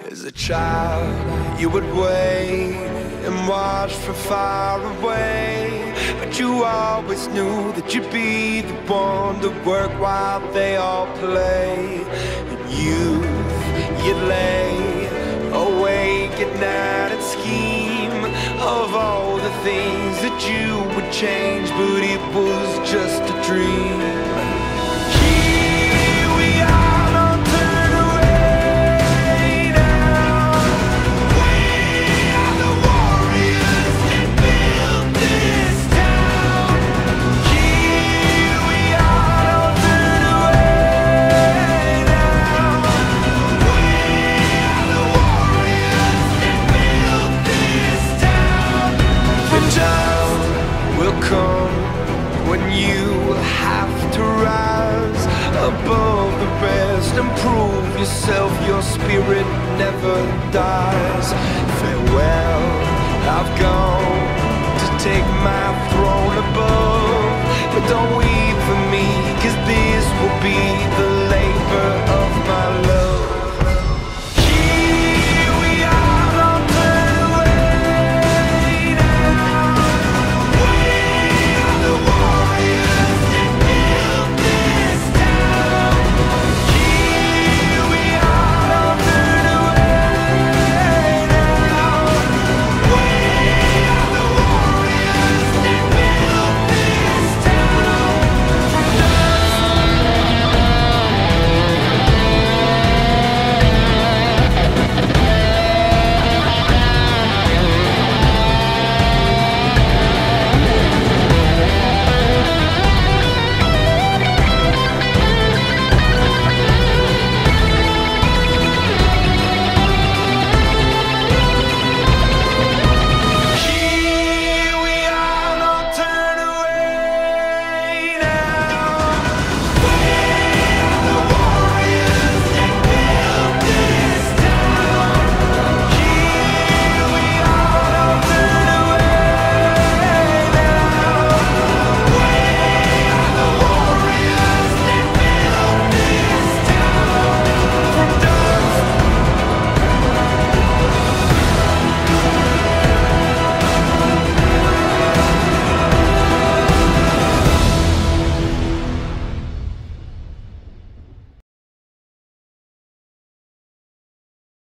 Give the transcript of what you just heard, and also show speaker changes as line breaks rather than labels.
As a child, you would wait and watch from far away, but you always knew that you'd be the one to work while they all play. In youth, you'd lay awake at night and scheme of all the things that you would change, but it was just a dream. When you have to rise above the rest and prove yourself, your spirit never dies. Farewell, I've gone to take my throne above, but don't weep for me, 'cause this will be the